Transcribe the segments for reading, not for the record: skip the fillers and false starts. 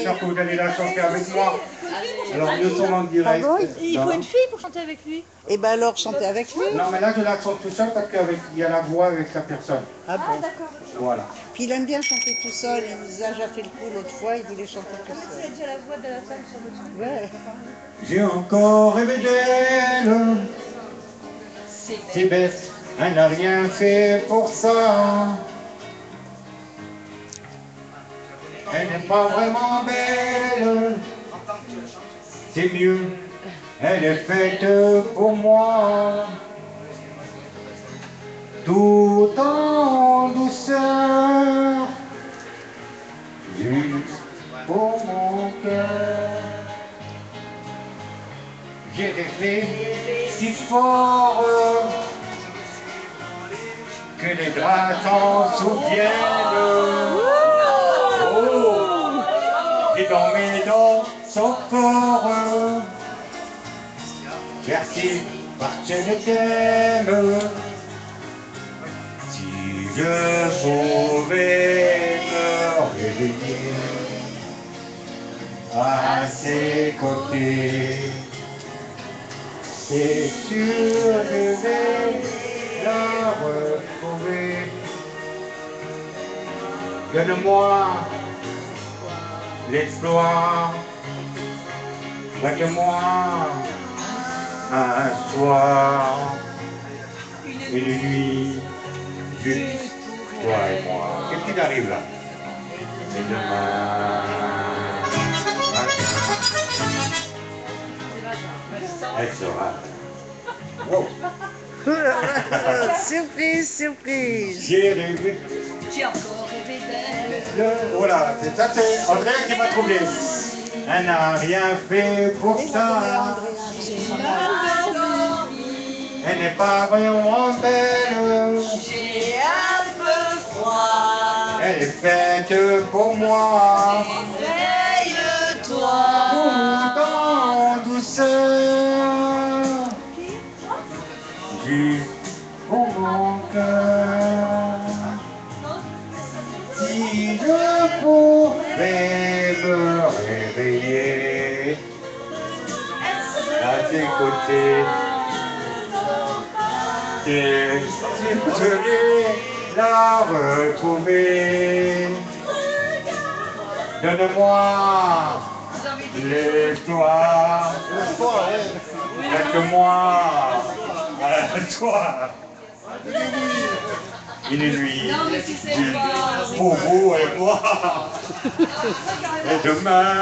sûr que vous allez la chanter avec moi. Alors nous sommes en direct. Pardon, Il faut une fille pour chanter avec lui. Et ben alors, chantez avec lui. Non mais là je la chante tout seul parce qu'il y a la voix avec la personne. Ah bon. D'accord. Voilà. Puis il aime bien chanter tout seul. Il nous a déjà fait le coup l'autre fois. Il voulait chanter tout C'est seul. déjà la voix de la femme sur le truc. Ouais. J'ai encore rêvé d'elle. C'est bête, elle n'a rien fait pour ça. Elle n'est pas vraiment belle. C'est mieux, elle est faite pour moi. Tout en douceur, juste pour mon cœur. J'ai rêvé si fort que les draps s'en souviennent. Oh, et dans mes dents son corps. Merci parce que je t'aime. Si je pouvais me réveiller à ses côtés, c'est sûr je vais la retrouver. Donne-moi l'espoir, donne-moi un soir, une nuit, juste toi et moi. Qu'est-ce qui t'arrive là? Et demain, elle sera. Wow. Surprise, surprise. J'ai rêvé. J'ai encore rêvé d'elle. Voilà, c'est ça, c'est André qui m'a troublé. Elle n'a rien fait pour ça. Elle n'est pas vraiment belle. J'ai un peu froid. Elle est faite pour moi. Réveille-toi. Tout en douceur. Juste pour mon cœur. Si je pouvais me réveiller à tes côtés, et si je vais la retrouver, donne-moi l'espoir, donne-moi toi. Une nuit, pour vous et moi. Et demain,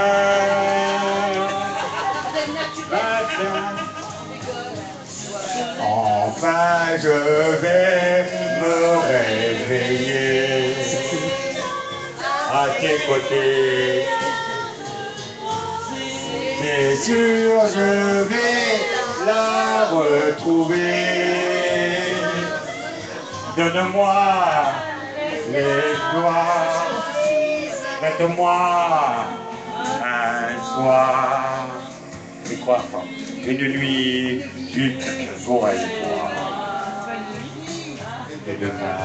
matin, enfin je vais me réveiller à tes côtés. C'est sûr, je vais la retrouver. Donne-moi l'espoir, donne-moi un soir, et quoi, une nuit, juste pour elle et toi. Et demain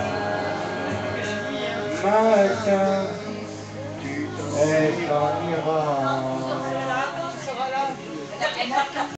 matin, tu t'en iras.